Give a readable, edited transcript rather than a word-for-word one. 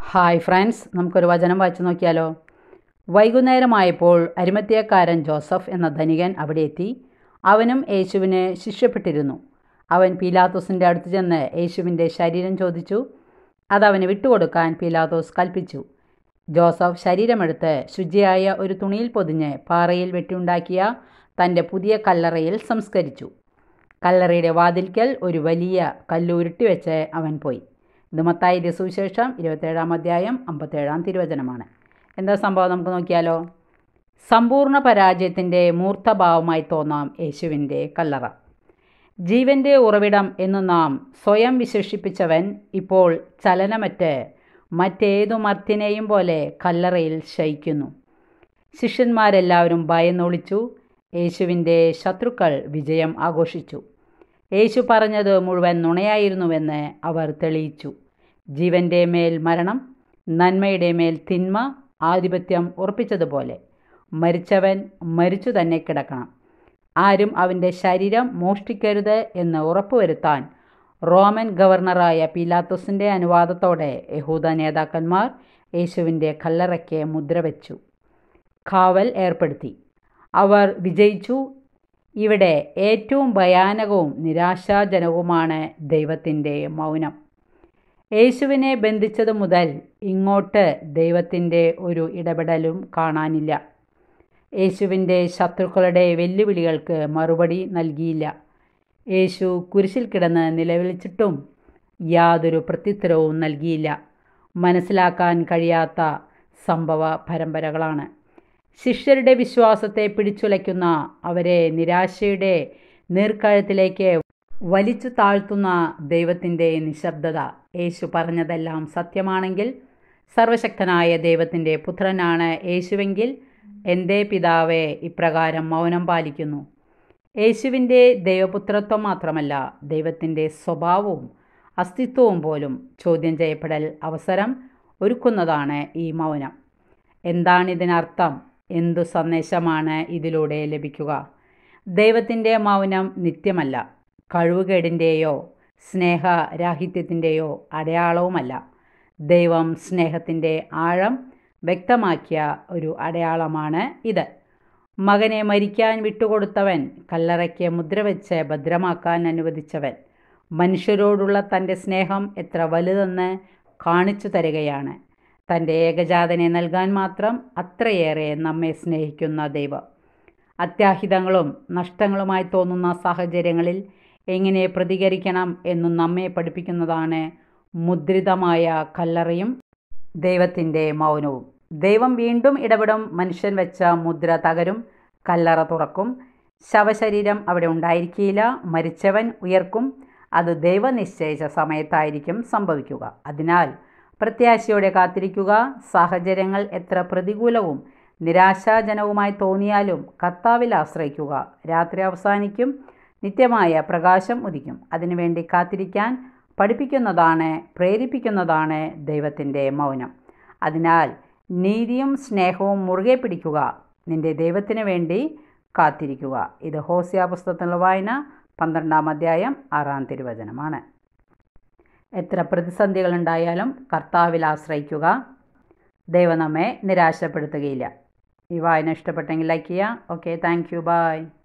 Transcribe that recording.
Hi friends, നമുക്കൊരു വചനം വായിച്ചു നോക്കിയാലോ. വൈകുന്നേരമായപ്പോൾ അരിമത്യാക്കാരൻ ജോസഫ് എന്ന ധനികൻ അവിടെ എത്തി. അവനും യേശുവിന് ശിഷ്യപ്പെട്ടിരുന്നു. അവൻ പീലാത്തോസിൻ്റെ അടുത്ത് ചെന്ന് യേശുവിൻ്റെ ശരീരം ചോദിച്ചു. അതവന് വിട്ടുകൊടുക്കാൻ പീലാത്തോസ് കൽപ്പിച്ചു. ജോസഫ് ശരീരമെടുത്ത് ശുചിയായ ഒരു തുണിയിൽ പൊതിഞ്ഞ് പാറയിൽ വെട്ടിയുണ്ടാക്കിയ തൻ്റെ പുതിയ കല്ലറയിൽ സംസ്കരിച്ചു. കല്ലറയുടെ വാതിൽക്കൽ ഒരു വലിയ കല്ല് ഉരുട്ടിവെച്ച് അവൻ പോയി. ഇത് മത്തായിയുടെ സുവിശേഷം 27-ാം അധ്യായം 57-ാം തിരുവചനമാണ്. എന്താ സംഭവം നമുക്ക് നോക്കിയാലോ. സമ്പൂർണ്ണ പരാജയത്തിൻ്റെ മൂർത്തഭാവമായി തോന്നാം യേശുവിൻ്റെ കല്ലറ. ജീവൻ്റെ ഉറവിടം എന്നു നാം സ്വയം വിശേഷിപ്പിച്ചവൻ ഇപ്പോൾ ചലനമറ്റ് മറ്റേതു മർത്യനെയും പോലെ കല്ലറയിൽ ശയിക്കുന്നു. ശിഷ്യന്മാരെല്ലാവരും ഭയന്നൊളിച്ചു. യേശുവിൻ്റെ ശത്രുക്കൾ വിജയം ആഘോഷിച്ചു. യേശു പറഞ്ഞത് മുഴുവൻ നുണയായിരുന്നുവെന്ന് അവർ തെളിയിച്ചു. ജീവൻ്റെ മേൽ മരണം, നന്മയുടെ മേൽ തിന്മ ആധിപത്യം ഉറപ്പിച്ചതുപോലെ മരിച്ചവൻ മരിച്ചു തന്നെ കിടക്കണം. ആരും അവൻ്റെ ശരീരം മോഷ്ടിക്കരുത് എന്ന് ഉറപ്പുവരുത്താൻ റോമൻ ഗവർണറായ പീലാത്തോസിൻ്റെ അനുവാദത്തോടെ യഹൂദ നേതാക്കന്മാർ യേശുവിൻ്റെ കല്ലറയ്ക്ക് മുദ്രവെച്ചു, കാവൽ ഏർപ്പെടുത്തി. അവർ വിജയിച്ചു. ഇവിടെ ഏറ്റവും ഭയാനകവും നിരാശാജനകവുമാണ് ദൈവത്തിൻ്റെ മൗനം. യേശുവിനെ ബന്ധിച്ചതു മുതൽ ഇങ്ങോട്ട് ദൈവത്തിൻ്റെ ഒരു ഇടപെടലും കാണാനില്ല. യേശുവിൻ്റെ ശത്രുക്കളുടെ വെല്ലുവിളികൾക്ക് മറുപടി നൽകിയില്ല. യേശു കുരിശിൽ കിടന്ന് നിലവിളിച്ചിട്ടും യാതൊരു പ്രത്യുത്തരവും നൽകിയില്ല. മനസ്സിലാക്കാൻ കഴിയാത്ത സംഭവ പരമ്പരകളാണ്. ശിഷ്യരുടെ വിശ്വാസത്തെ പിടിച്ചുലയ്ക്കുന്ന, അവരെ നിരാശയുടെ നീർക്കഴുത്തിലേക്ക് വലിച്ചു താഴ്ത്തുന്ന ദൈവത്തിൻ്റെ നിശബ്ദത. യേശു പറഞ്ഞതെല്ലാം സത്യമാണെങ്കിൽ, സർവശക്തനായ ദൈവത്തിൻ്റെ പുത്രനാണ് യേശുവെങ്കിൽ എൻ്റെ പിതാവേ ഇപ്രകാരം മൗനം പാലിക്കുന്നു. യേശുവിൻ്റെ ദൈവപുത്രത്വം മാത്രമല്ല, ദൈവത്തിൻ്റെ സ്വഭാവവും അസ്തിത്വവും പോലും ചോദ്യം ചെയ്യപ്പെടൽ അവസരം ഒരുക്കുന്നതാണ് ഈ മൗനം. എന്താണിതിനർത്ഥം? എന്തു സന്ദേശമാണ് ഇതിലൂടെ ലഭിക്കുക? ദൈവത്തിൻ്റെ മൗനം നിത്യമല്ല, കഴിവുകേടിൻ്റെയോ സ്നേഹരാഹിത്യത്തിൻ്റെയോ അടയാളവുമല്ല. ദൈവം സ്നേഹത്തിൻ്റെ ആഴം വ്യക്തമാക്കിയ ഒരു അടയാളമാണ് ഇത്. മകനെ മരിക്കാൻ വിട്ടുകൊടുത്തവൻ, കല്ലറയ്ക്ക് മുദ്രവെച്ച് ഭദ്രമാക്കാൻ അനുവദിച്ചവൻ, മനുഷ്യരോടുള്ള തൻ്റെ സ്നേഹം എത്ര വലുതെന്ന് കാണിച്ചു തരികയാണ്. തൻ്റെ ഏകജാതനെ നൽകാൻ മാത്രം അത്രയേറെ നമ്മെ സ്നേഹിക്കുന്ന ദൈവം, അത്യാഹിതങ്ങളും നഷ്ടങ്ങളുമായി തോന്നുന്ന സാഹചര്യങ്ങളിൽ എങ്ങനെ പ്രതികരിക്കണം എന്നും നമ്മെ പഠിപ്പിക്കുന്നതാണ് മുദ്രിതമായ കല്ലറയും ദൈവത്തിൻ്റെ മൗനവും. ദൈവം വീണ്ടും ഇടപെടും. മനുഷ്യൻ വെച്ച മുദ്ര തകരും. കല്ലറ തുറക്കും. ശവശരീരം അവിടെ ഉണ്ടായിരിക്കില്ല. മരിച്ചവൻ ഉയർക്കും. അത് ദൈവം നിശ്ചയിച്ച സമയത്തായിരിക്കും സംഭവിക്കുക. അതിനാൽ പ്രത്യാശയോടെ കാത്തിരിക്കുക. സാഹചര്യങ്ങൾ എത്ര പ്രതികൂലവും നിരാശാജനകവുമായി തോന്നിയാലും കർത്താവിൽ ആശ്രയിക്കുക. രാത്രി അവസാനിക്കും, നിത്യമായ പ്രകാശം ഉദിക്കും. അതിനുവേണ്ടി കാത്തിരിക്കാൻ പഠിപ്പിക്കുന്നതാണ്, പ്രേരിപ്പിക്കുന്നതാണ് ദൈവത്തിൻ്റെ മൗനം. അതിനാൽ നീതിയും സ്നേഹവും മുറുകെ പിടിക്കുക. നിൻ്റെ ദൈവത്തിന് വേണ്ടി കാത്തിരിക്കുക. ഇത് ഹോസിയ പുസ്തകത്തിലുള്ള വായന 12-ാം അധ്യായം 6-ാം തിരുവചനമാണ്. എത്ര പ്രതിസന്ധികളുണ്ടായാലും കർത്താവിൽ ആശ്രയിക്കുക. ദൈവം നമ്മെ നിരാശപ്പെടുത്തുകയില്ല. ഈ വായന ഇഷ്ടപ്പെട്ടെങ്കിൽ ലൈക്ക് ചെയ്യുക. Okay, thank you, by.